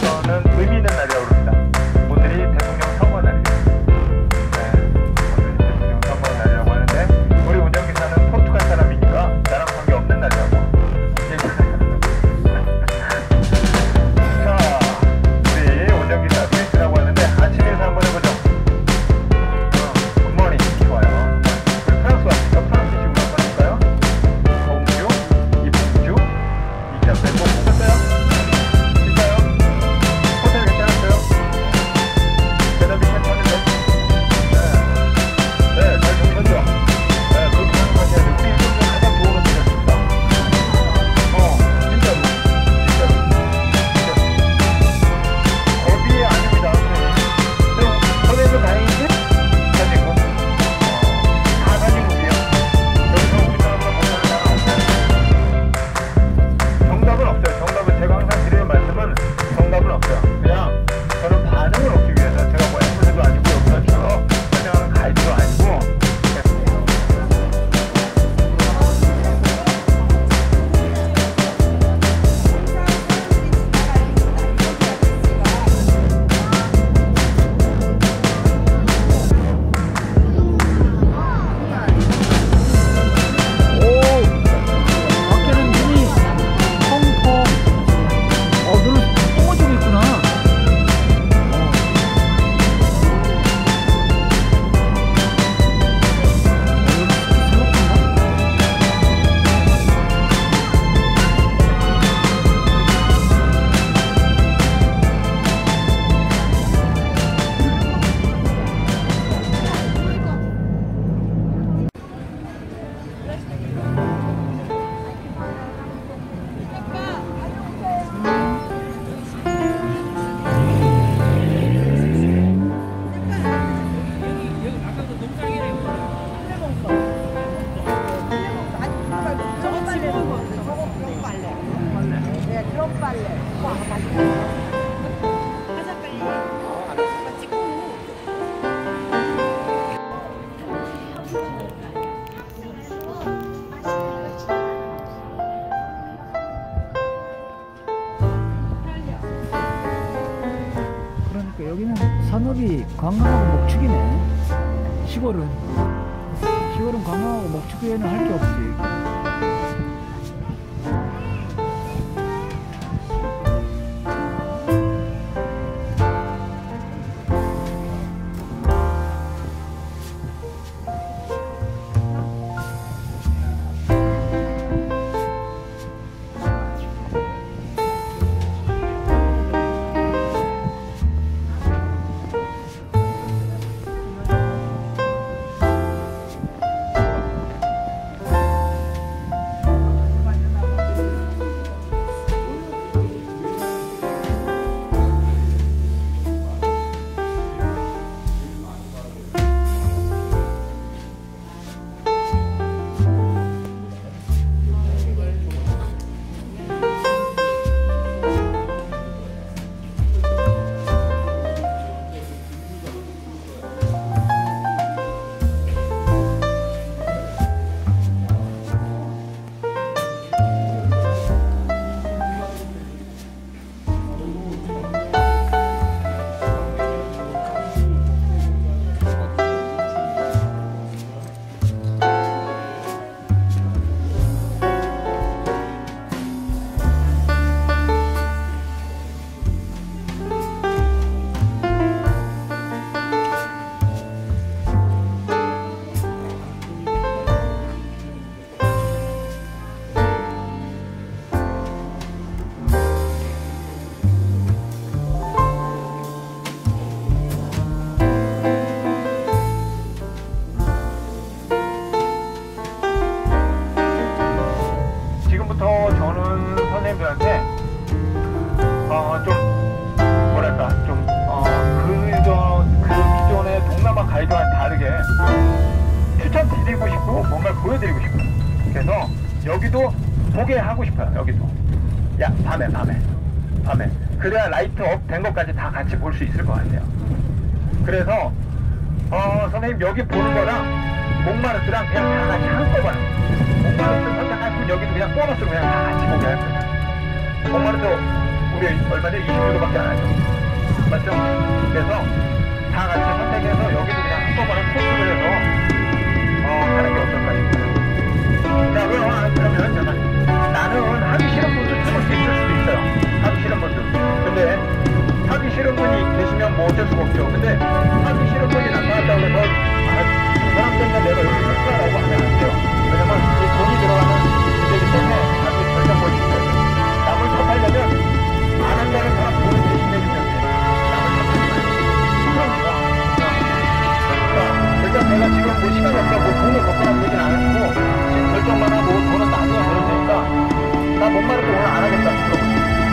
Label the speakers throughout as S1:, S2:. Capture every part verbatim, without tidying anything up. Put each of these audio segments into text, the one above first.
S1: 한국에서는 의미 있는 날이라고 그럽니다. 오늘이 대통령 선거 날이에요. 네, 오늘이 대통령 선거 날이라고 하는데 우리 운전기사는 포르투갈 사람이니까 나랑 관계 없는 날이라고. 자, 우리 운전기사 스위스라고 하는데 아침 인사 한번 해보죠. 어, 굿모닝. 좋아요. 우리 프랑스 왔으니까 프랑스 식으로 한번 해볼까요? 봉주, 이봉주, 이자페 뭐 보셨어요? 진짜요? 호텔 괜찮았어요? 대답이 괜찮은데? 네. 네, 잘 주무셨죠? 네, 그렇게 생각하셔야 돼요. 우리 일본 중에 가장 좋은 호텔이었습니다. 어, 진짜로. 진짜로. 진짜로. 겁이 아닙니다, 선생님. 선생님도 다행이지? 다니고. 어, 다 다니고요. 여기서 우리 사람으로 못하는 사람 없어요. 정답은 없어요. 정답은 제가 항상 드리는 말씀은 정답은 없어요. 그냥 저는 반응을 얻기 위해서 제가 뭐 앵무새도 아니고 여기서 주로 설명하는 가이드도 아니고
S2: 오, 밖에는 눈이 펑펑. 어, 눈을 뻥어주고 있구나.
S3: 저거 빨래 저거 그런 빨래. 네, 그런 빨래. 와, 맛있다. 가자 빨리. 같이 찍고.
S2: 그러니까 여기는 산업이 관광하고 목축이네. 시골은 시골은 관광하고 목축 외에는 할 게 없지.
S1: 지금부터 저는 선생님들한테 어, 좀 뭐랄까 좀 어, 그전 그 기존의 동남아 가이드와는 다르게 추천드리고 싶고 뭔가 보여드리고 싶어요. 그래서 여기도 보게 하고 싶어요. 여기도 야 밤에 밤에 밤에 그래야 라이트업 된 것까지 다 같이 볼 수 있을 것 같아요. 그래서 어, 선생님 여기 보는 거랑 몽마르트랑 그냥 다 같이 한꺼번에 몽마르트 선택하시면 여기도 그냥 보너스로 그냥 다 같이 보게 할 거예요. 몽마르트 우리 얼마 전에 이십 유로밖에 안 하죠. 맞죠? 그래서 다 같이 선택해서 여기도 그냥 한꺼번에 코스를 해서 어, 하는 게 어떨까 싶어요. 자, 그럼 그러면 잠깐 나는 하기 싫은 분들 참을 수 있을 수도 있어요. 하기 싫은 분들. 근데 하기 싫은 분이 계시면 뭐 어쩔 수가 없죠. 근데 하기 싫은 분이 나타났다고 해서 아, 그 사람 때문에 내가 여기 못 가라고 하면 안 돼요. 왜냐면 이 돈이 들어가는 문제이기 때문에 자기 결정권이 있어요. 남을 탓하려면 안 한다는 사람 돈을 대신해주면 돼요. 남을 탓하지 말고. 그럼 좋아. 그러니까 일단 내가 지금 뭐 시간이 없다고 돈을 걷거나 그러진 않았고 지금 결정만 하고 돈은 나중에 벌을 테니까 나 뭔 말해도 오늘 안 하겠다. 그러고.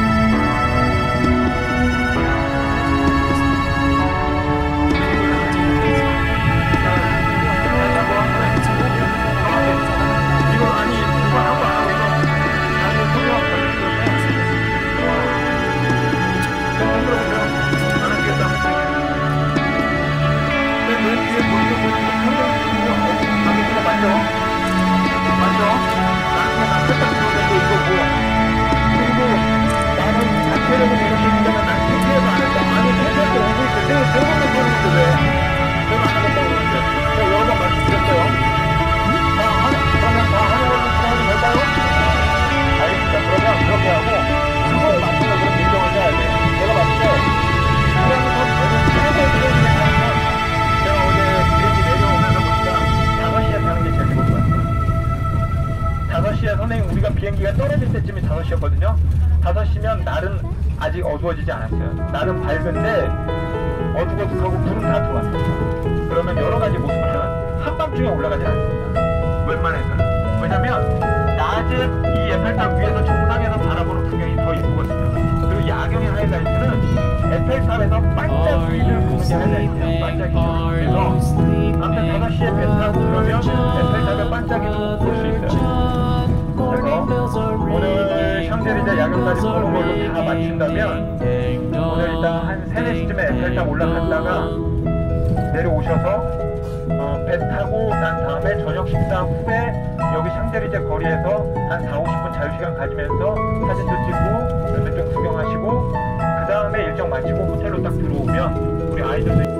S1: 선생님 우리가 비행기가 떨어질 때쯤이 다섯 시였거든요. 다섯 시면 날은 아직 어두워지지 않았어요. 날은 밝은데 어둑어둑하고 구름 다 들어왔습니다. 그러면 여러 가지 모습은 한밤중에 올라가지 않습니다. 웬만해서는. 왜냐면 낮은 이 에펠탑 위에서 정상에서 바라보는 풍경이 더 이쁘거든요. 그리고 야경의 하이라이트는 에펠탑에서 반짝이를 보는 게 하이라이트예요. 반짝이죠. 그래서 아무튼 다섯 시에 배 타고 그러면 에펠탑의 반짝이도 볼 수 있어요. 그래서 오늘 샹젤리제 야경까지 보는 걸로 다 맞춘다면 오늘 일단 한 세, 네 시쯤에 에펠탑 올라갔다가 내려오셔서 어, 배 타고 난 다음에 저녁 식사 후에 여기 샹젤리제 거리에서 한 사, 오십 분 자유시간 가지면서 사진도 찍고 그다음에 좀 구경하시고 그 다음에 일정 마치고 호텔로 딱 들어오면 우리 아이들도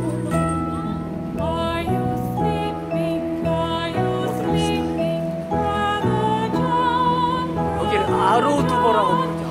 S2: 아로두버라고 부르죠.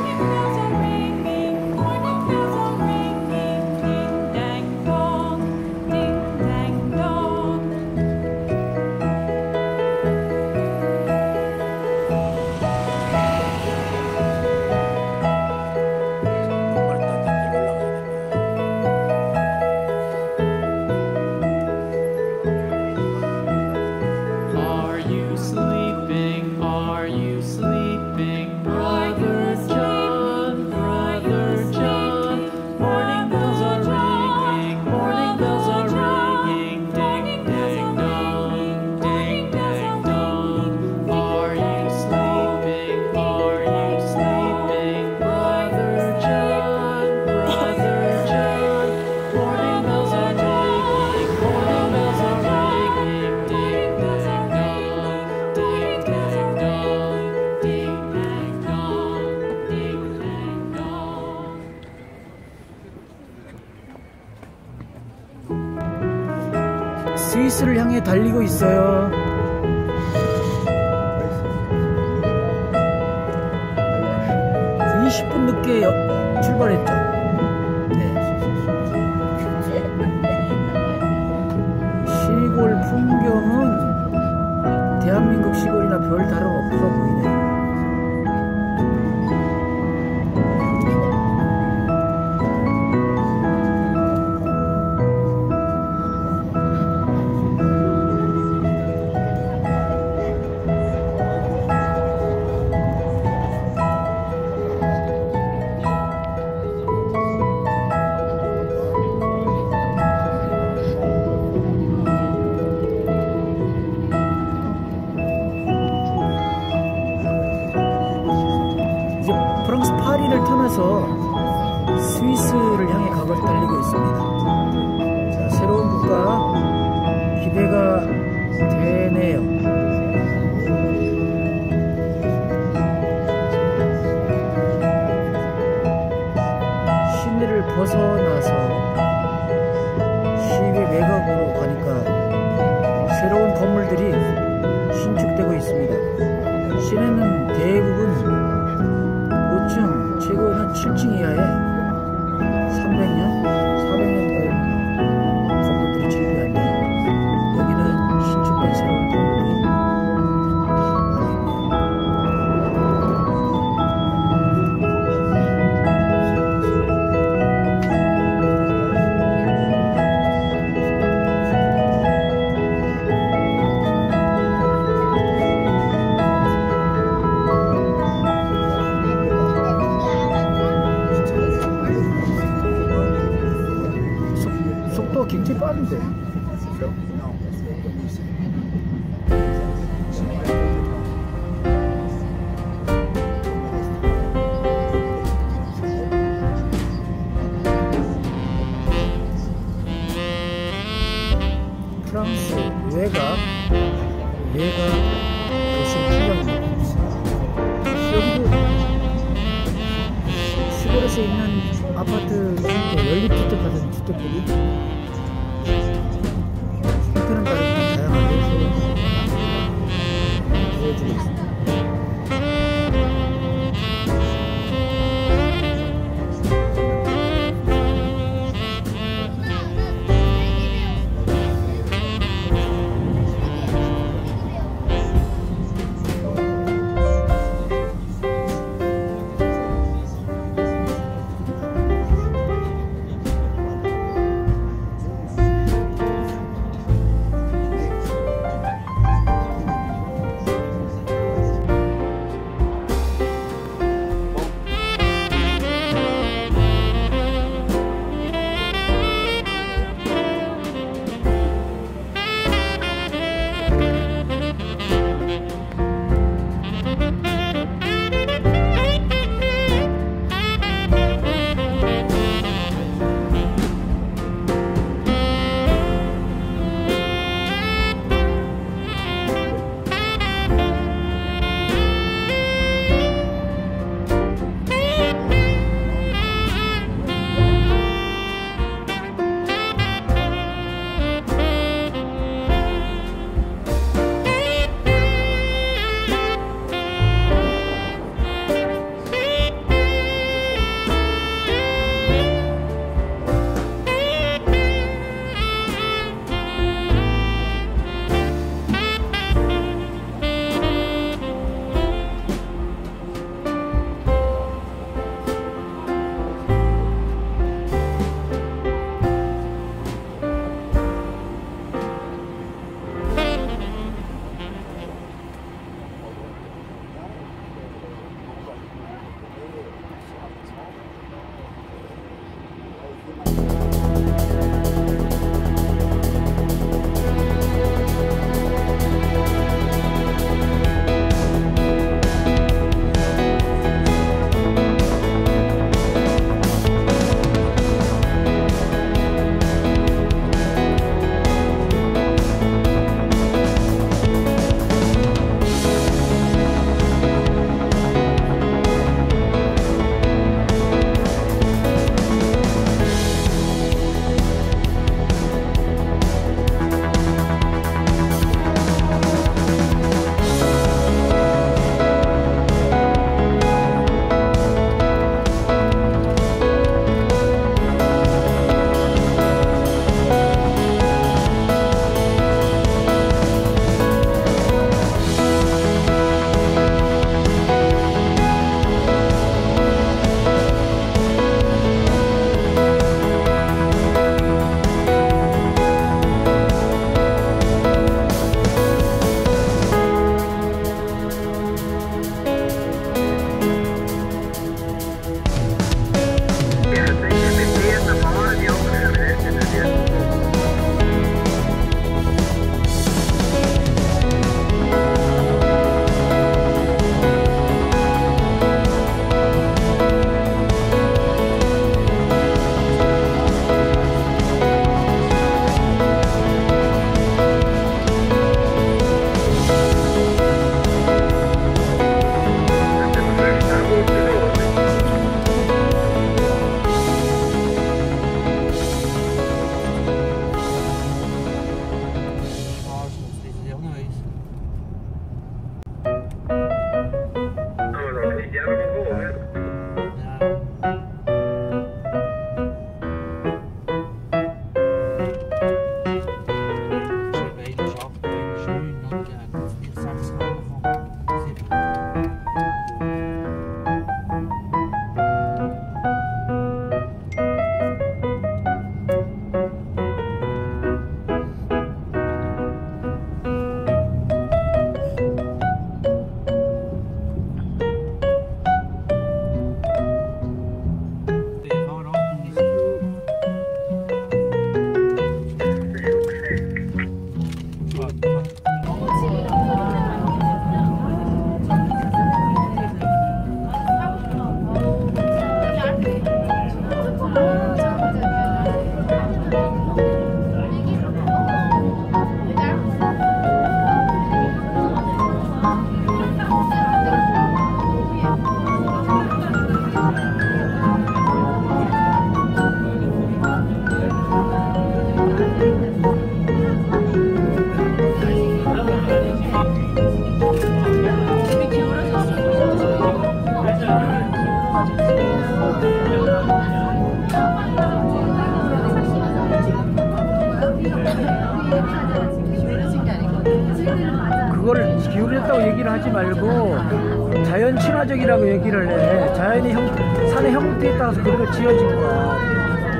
S2: 스위스를 향해 달리고 있어요. 이십 분 늦게 출발했죠. 네. 시골 풍경은 대한민국 시골이나 별 다름 없어 보이네요. 프랑스 파리를 떠나서 스위스를 향해 각을 달리고 있습니다. 자, 새로운 국가 기대가 되네요. 시내를 벗어나서 시외 외곽으로 가니까 새로운 건물들이 신축되고 있습니다. 시내는 대부분 오 층, 최고는 칠 층 이하에 삼백 년, 사백 년 건물들이 준비한데 여기는 신축된 새로운 건물이 많이 있네요. 속, 속도가 굉장히 빠른데. 프랑스 외곽 외곽 도시 풍경입니다. 여기도 시골에서 있는 아파트 연립주택 같은 주택들이 형태는 다르지만 다양하게 서로 보여주고 있습니다. 기울였다고 얘기를 하지 말고 자연 친화적이라고 얘기를 해. 자연의 형, 산의 형태에 따라서 그대로 지어진 거야.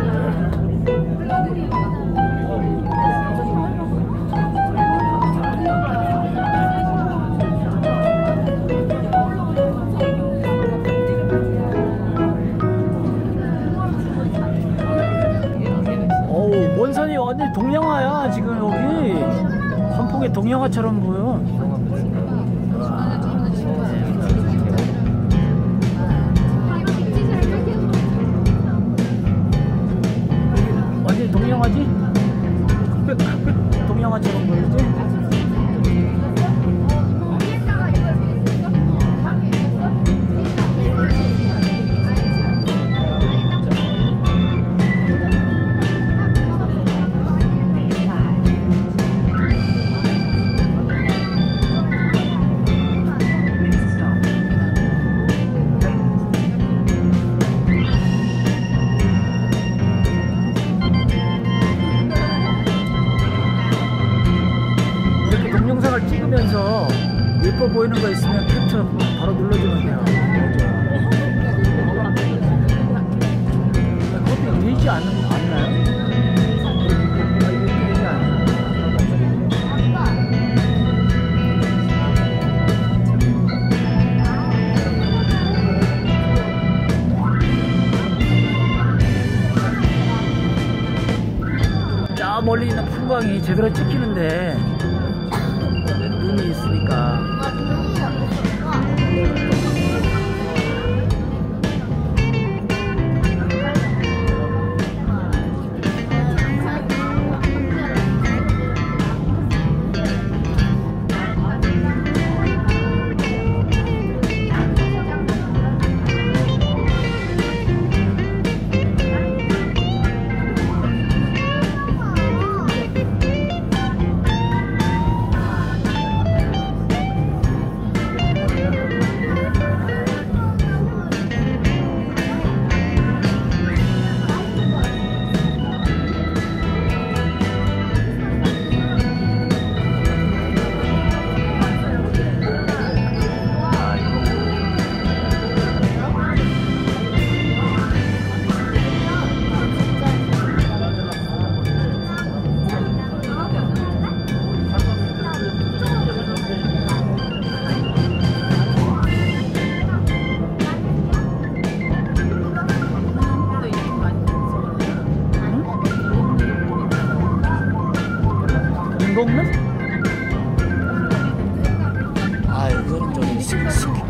S2: 어우, 원산이 완전 동양화야 지금 여기. 선풍의 동양화처럼 보여. 완전 동양화지? 흑백, 흑백 동양화처럼 보이지? 동영상을 찍으면서 예뻐 보이는 거 있으면 캡처 바로 눌러주면 돼요. 그것도 되지 않는, 않나요? 이렇게 되지 않나요? 저 멀리 있는 풍광이 제대로 찍히는데 눈이 있으니까. 인공눈? 아, 이거는 좀 싱싱해.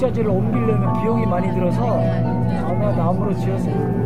S2: 목자재를 옮기려면 비용이 많이 들어서 아마 나무로 지었어요.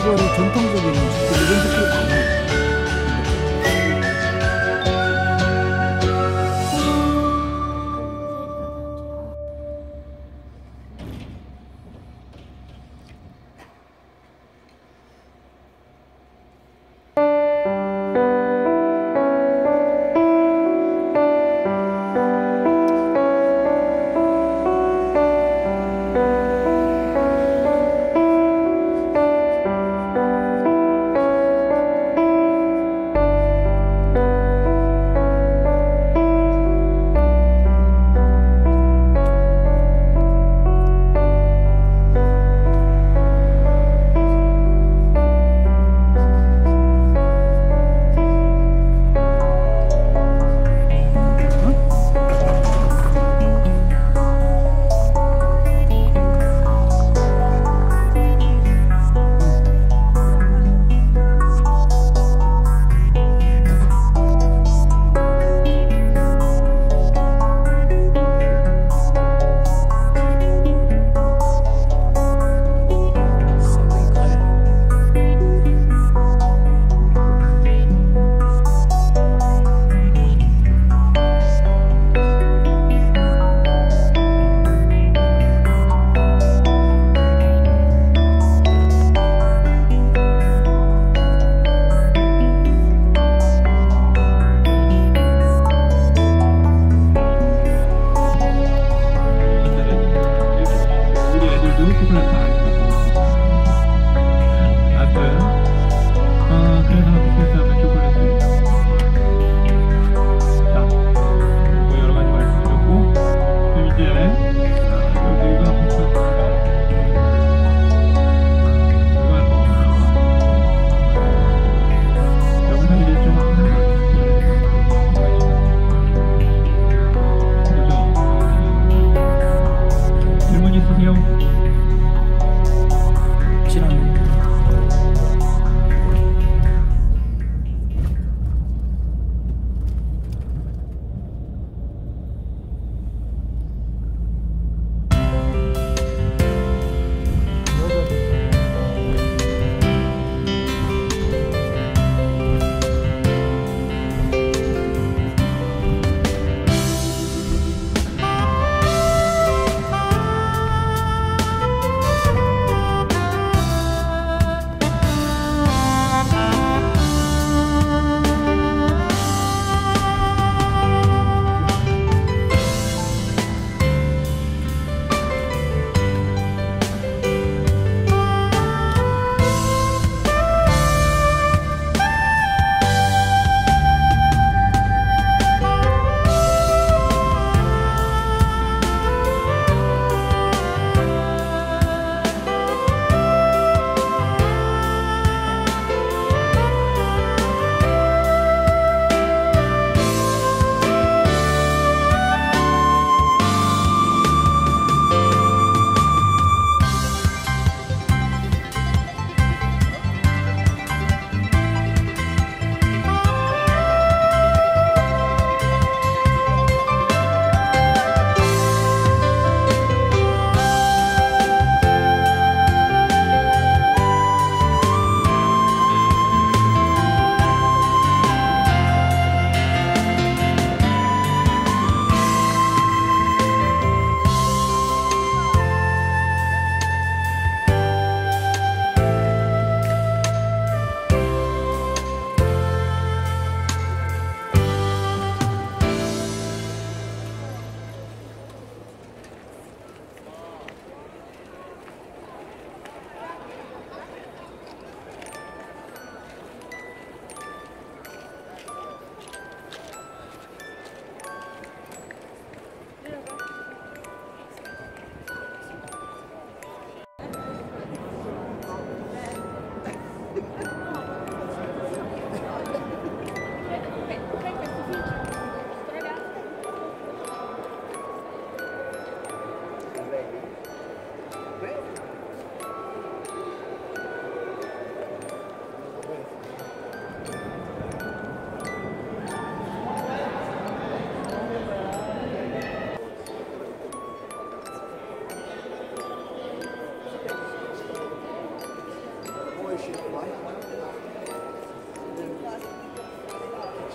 S2: 이거를 전통적인 음식들 이런 것들이 많아요.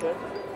S2: 그렇죠.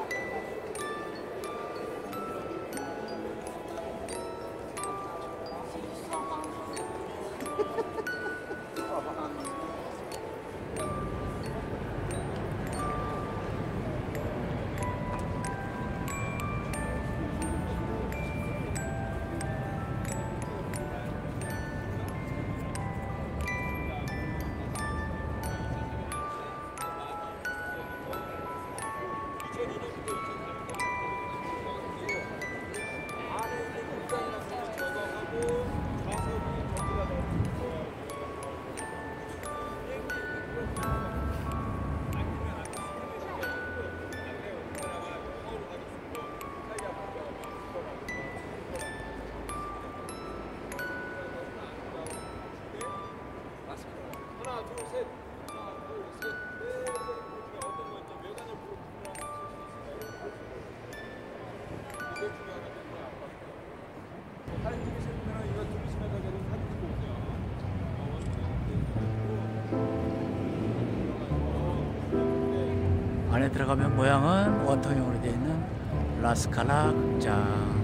S2: 안에 들어가면 모양은 원통형으로 되어 있는 라스칼라 극장.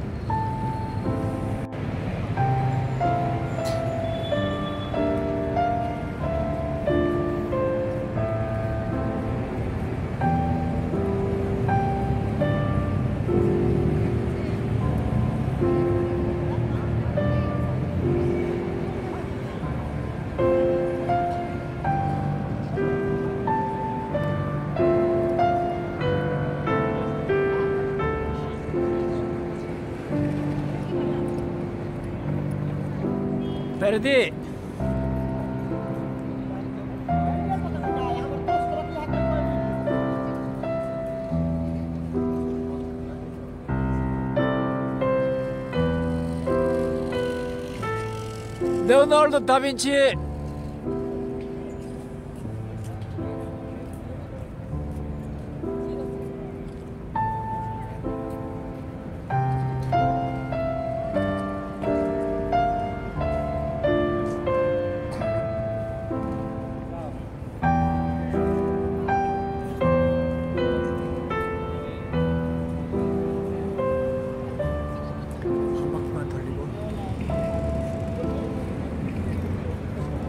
S2: Verdi. Leonardo da Vinci. 한 바퀴만 돌리고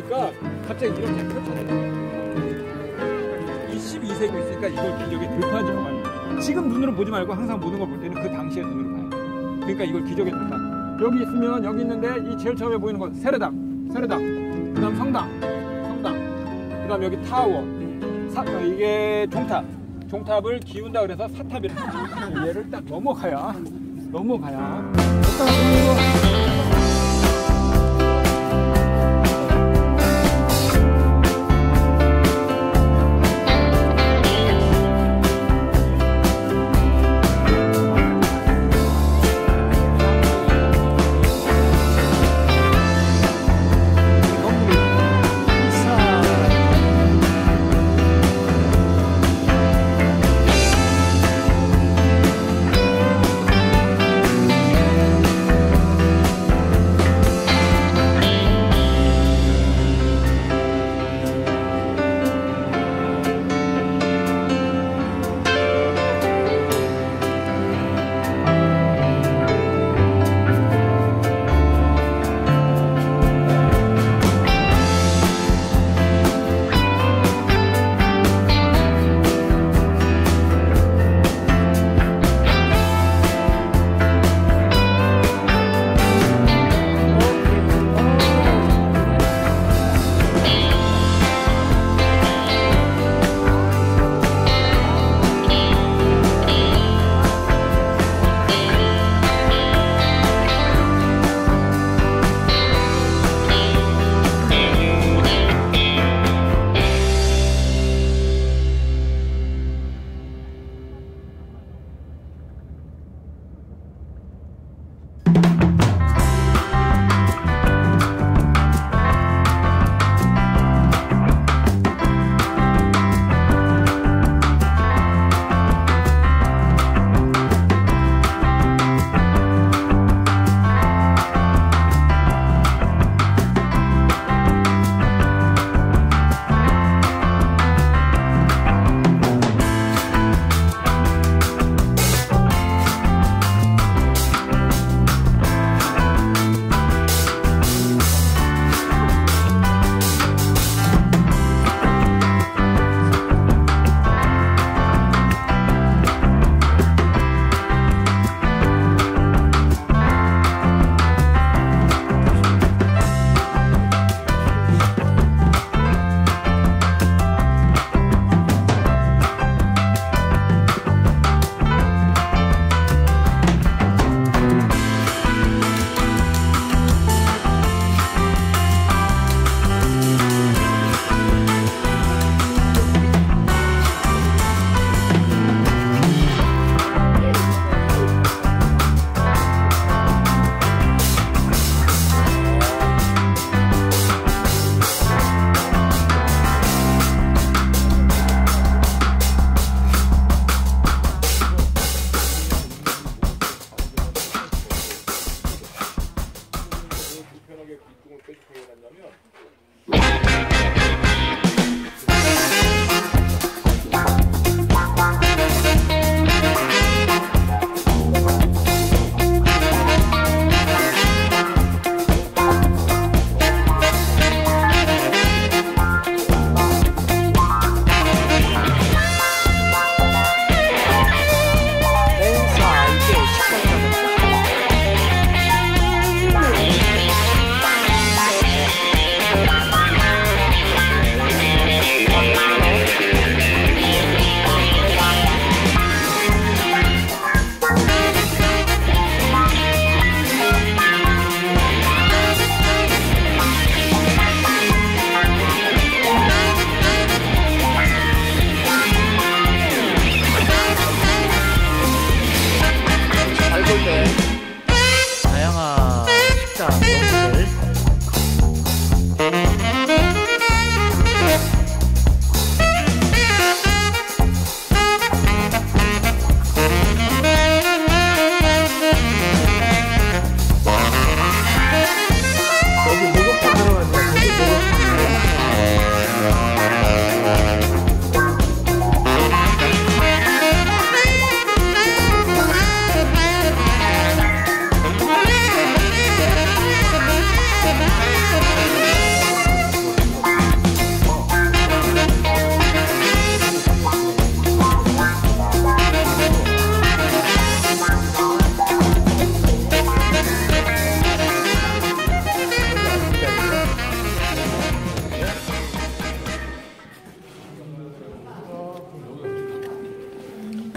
S4: 보니까 갑자기 이렇게 펼쳐져요. 이십이 세기 있으니까 이걸 기적의 들판 이라고 합니다. 지금 눈으로 보지 말고 항상 모든 걸 볼 때는 그 당시의 눈으로 봐요. 그러니까 이걸 기적의 들판. 여기 있으면 여기 있는데 이 제일 처음에 보이는 건 세례당, 세례당. 그다음 성당, 성당. 그다음 여기 타워. 사, 이게 종탑. 종탑을 기운다 그래서 사탑이라고. 얘를 딱 넘어가야, 넘어가야.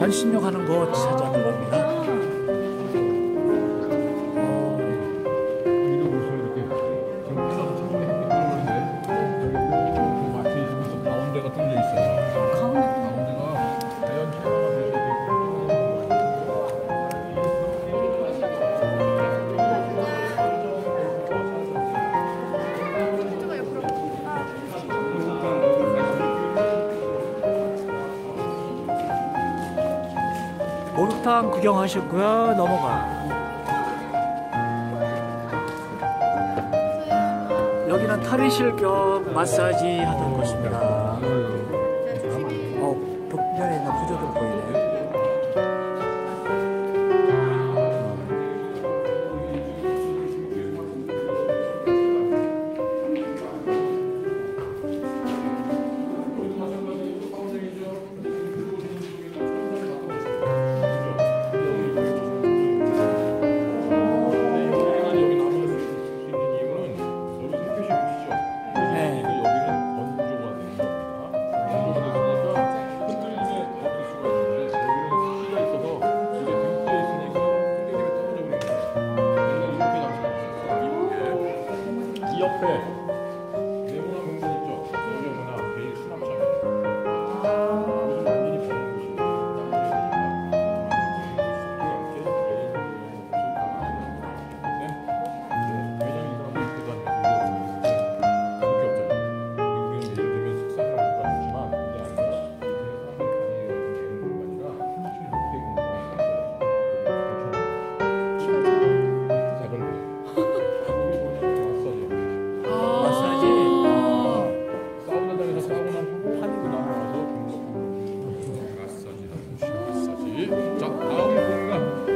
S2: 반신욕 하는 거 찾아는 겁니다.
S5: 이거 벌써 이렇게 지금 피자도 처음에 햇빛 들어오는데 마치 무슨 가운데가 뚫려 있어요. 가운데가 자연 친화가 되게
S2: 목욕탕 구경하셨고요. 넘어가. 여기는 탈의실 겸 마사지 하던 곳입니다. 어, 벽면에 있는 구조들 보이네. 옆에 네모난 공간 있죠? 여기구나 매일 수납장에 요즘 완전히 버린 곳이에요. 왜냐면 이 사람은 그거 아니면 그렇게 없잖아요. 우리는 예를 들면 식사를 할 수가 있지만 그게 아니라 이 사람들이 다니는 공간이라 삼십 육 회 공간이 작은 데 사우나장에서 사우나 하고 그 다음에 와서 마사지 마사지. 자, 다음 공간.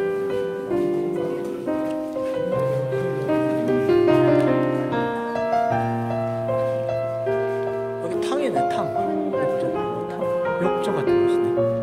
S2: 여기 탕이네, 탕. 욕조, 탕. 욕조 같은 곳이네.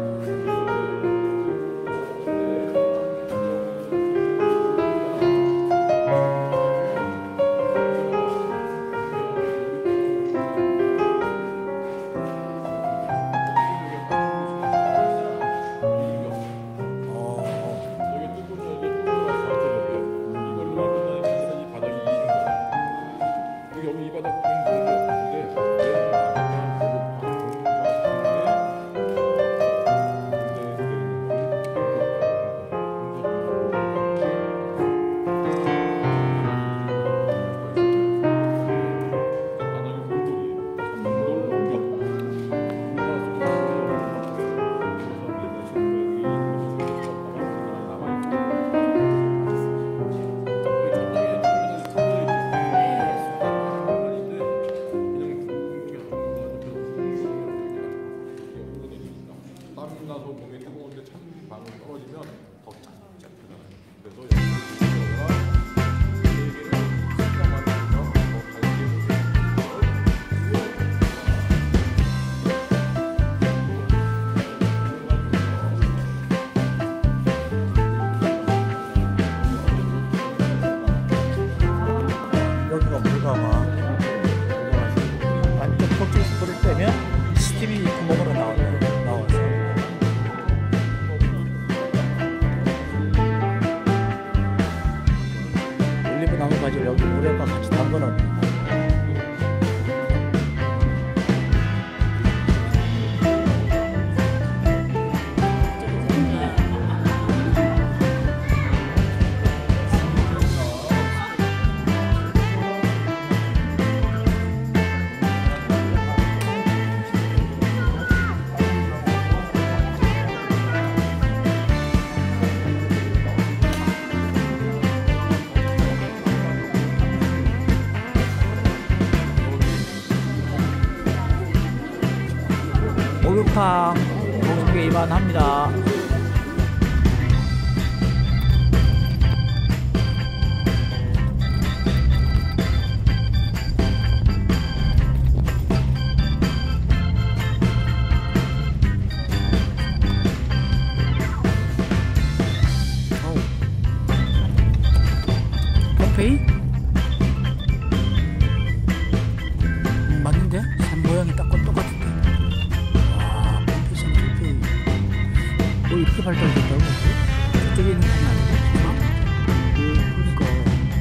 S2: 나서 몸이 뜨거운데 찬 방울 떨어지면 더 짭짤해요. 그래서 여기가 네 개를 숫자만 해서 더 밝게 여기가 물가가 완전 폭주에서 불을 빼면 스팀이 구멍으로 나와요. 나와서 올리브 나무가지를 여기 물에다 같이 담궈놓는. 목욕탕 공개 이만합니다. pom페이? 음, 맞는데? 산 모양이 딱 똑같은데. 와, pom페이 산 pom페이. 뭐
S6: 이렇게 발달됐다고? 저쪽에 있는 답이 아니고? 어? 그러니까.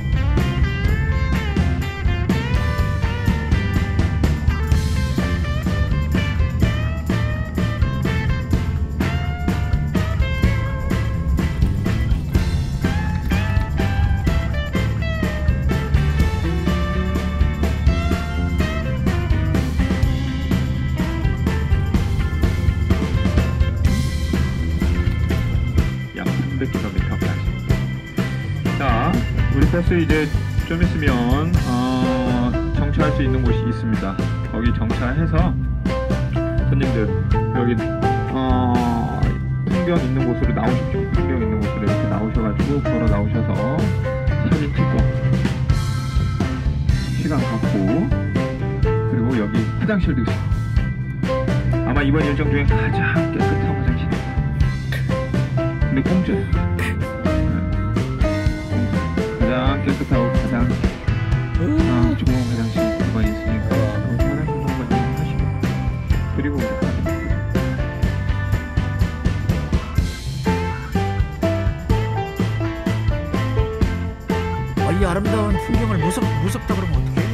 S1: 약 삼백 킬로미터까지. 자, 우리 버스 이제 좀 있으면 어, 정차할 수 있는 곳이 있습니다. 거기 정차해서 손님들 여기 어, 풍경 있는 곳으로 나오십시오. 풍경 있는 곳으로 이렇게 나오셔가지고 걸어 나오셔서 사진 찍고 시간 갖고 그리고 여기 화장실도 있어요. 아마 이번 일정 중에 가장 깨끗한 화장실이에요. 근데 공짜예요. 가장 깨끗하고 가장 어, 좋은 화장실 이번에 있으니까 화장실 정말 좀 하시고 그리고 이제 가는 거죠.
S6: 아, 이 아름다운 풍경을 무섭, 무섭다 그러면 어떡해?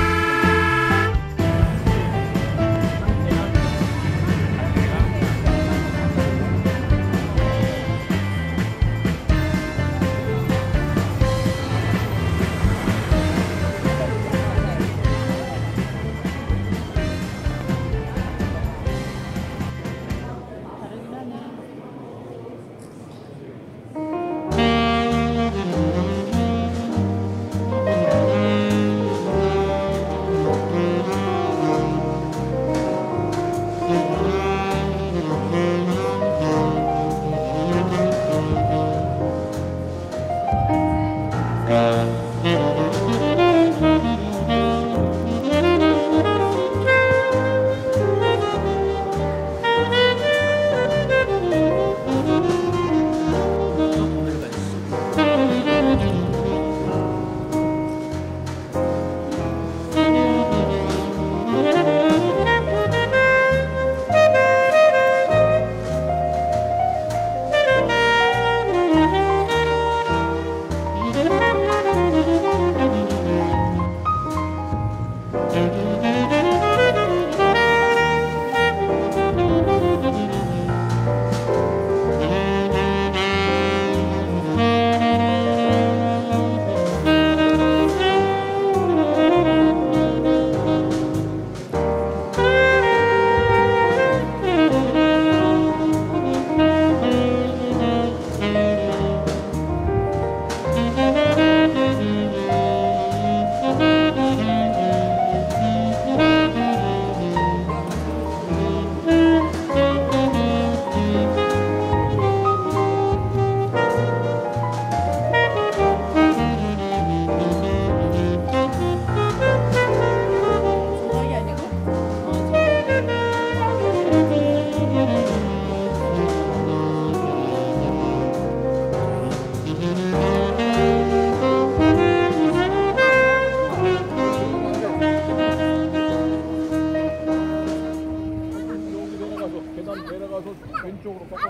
S5: 계단 내려가서 왼쪽으로 꺾어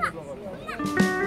S5: 내려가서.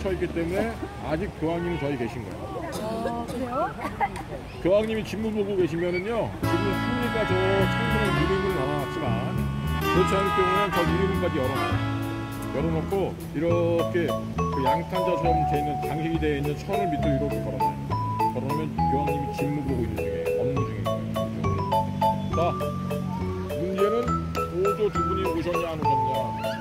S5: 쳐 있기 때문에 아직 교황님은 저희 계신 거예요.
S3: 어, 그래요?
S5: 교황님이 직무 보고 계시면은요, 지금 승리가 저 창문에 유리문을 나눠놨지만 그렇지 않을 경우에는 저 유리문까지 열어놔요. 열어놓고 이렇게 그 양탄자처럼 돼 있는 장식이 되어 있는 천을 밑으로 이렇게 걸어놔요. 걸어놓으면 교황님이 직무 보고 있는 중에 업무 중인 거예요. 자, 문제는 오조 두 분이 오셨냐 안 오셨냐.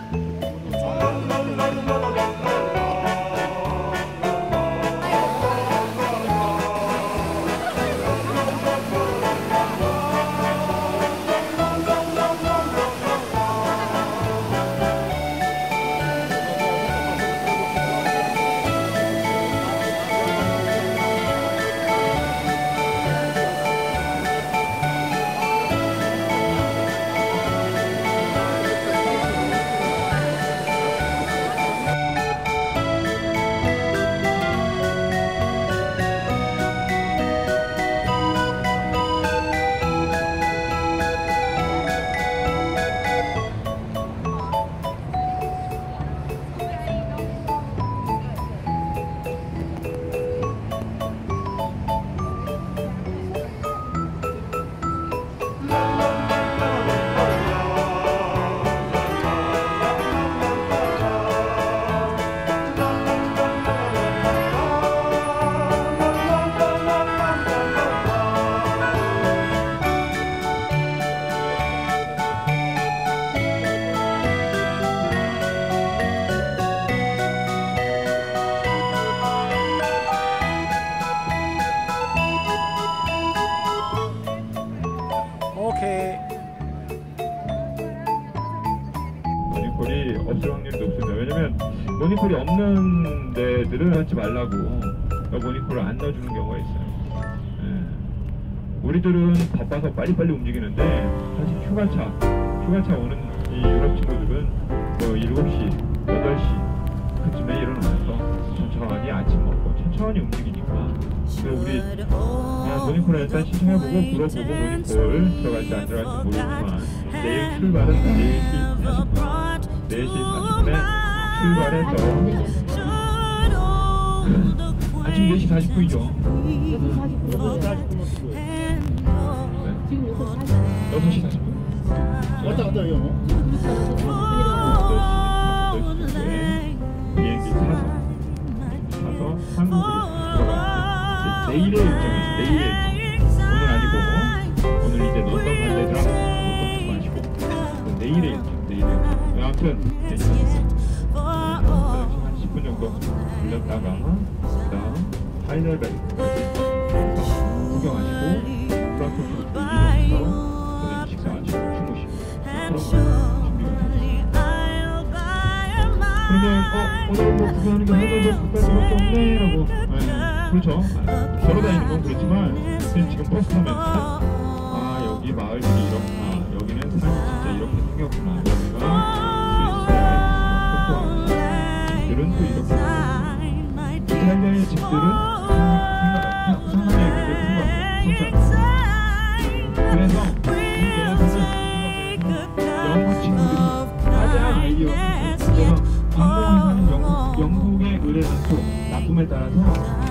S6: 오케이.
S1: 모니콜이 없을 확률이 높습니다. 왜냐면 모니콜이 없는 데들은 하지 말라고 모니콜을 안 넣어주는 경우가 있어요. 예. 우리들은 바빠서 빨리빨리 움직이는데 사실 휴가차, 휴가차 오는 이 유럽 친구들은 뭐 일곱 시, 여덟 시 그쯤에 일어나서 천천히 아침 먹고 천천히 움직이니까 그래서 우리 어, 모니콜을 일단 신청해보고 물어보고 모니콜 들어갈지 안 들어갈지 모르지만 내일 출발은 네 시 사십 분 네 시 사십 분에 출발해서 아침 네 시 사십 분이죠. 여섯 시 사십 분
S2: 왔다 갔다 해요.
S1: 비행기 타서 타서 한국으로 들어가는 내일의 일정이죠. 내일의 일정. 오늘 아니고 오늘 이제 런던 갈 때랑 조금 마시고 내일의 일정. 내일의 일정. 아무튼 한 십 분 정도 들렸다가 그다음 하이델베르크까지 구경하시고 프랑크푸르트 이동해서 저녁 식사하시고 주무시고 그런 거 준비가 됩니다. 그러면 어 오늘 뭐 구경하는 게 하이델베르크까지밖에 없네 라고 네, 그렇죠. 아, 걸어다니는 건 그렇지만 지금 버스 타면 아 여기 마을들이 이렇구나 여기는 산이 진짜 이렇게 생겼구나 여기가 집들은 또 이렇게 이탈리아의 집들은 상상의 그게 큰거 그래서 영국 친구들이 가장 아이디어가 그래서 방송에 사는 영국, 영국의 의뢰는 또 나쁨에 따라서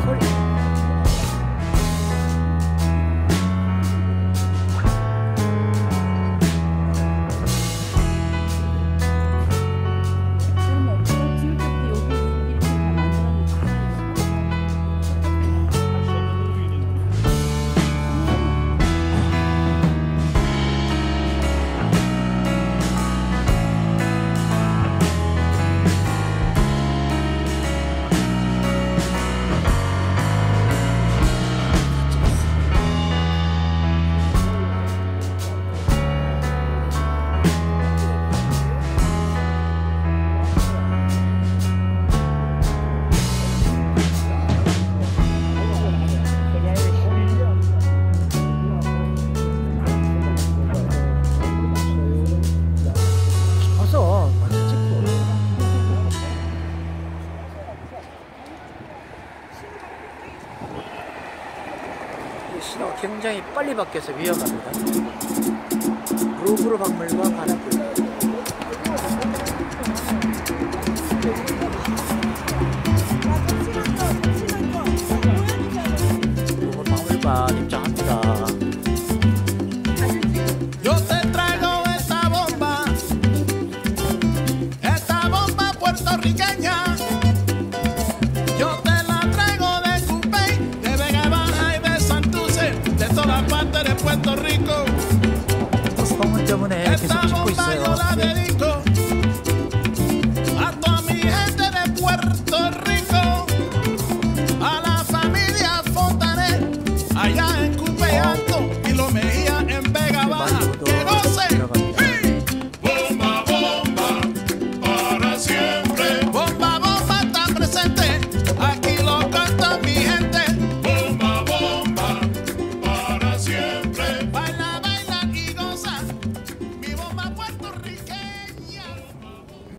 S6: 신호가 굉장히 빨리 바뀌어서 위험합니다. 루브르 박물관 바닷길.